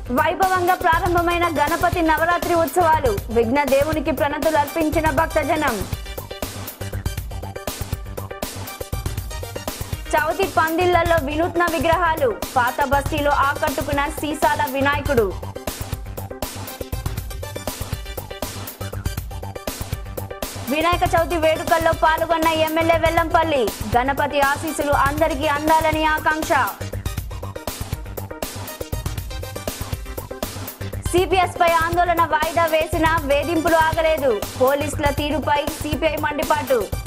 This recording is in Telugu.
వైభవంగా ప్రారంభమైన గణపతి నవరాత్రి ఉత్సవాలు విఘ్న దేవునికి ప్రణతులు అర్పించిన భక్తజనం. చవితి పందిళ్లలో వినూత్న విగ్రహాలు, పాత బస్తీలో ఆకట్టుకున్న సీసాల వినాయకుడు. వినాయక చవితి వేడుకల్లో పాల్గొన్న ఎమ్మెల్యే వెల్లంపల్లి, గణపతి ఆశీస్సులు అందరికీ అందాలని ఆకాంక్ష. సిపిఎస్ పై ఆందోళన వాయిదా వేసిన వేధింపులు ఆగలేదు, పోలీసుల తీరుపై సిపిఐ మండిపాటు.